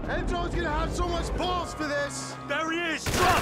Enzo's gonna have so much balls for this! There he is! Drop!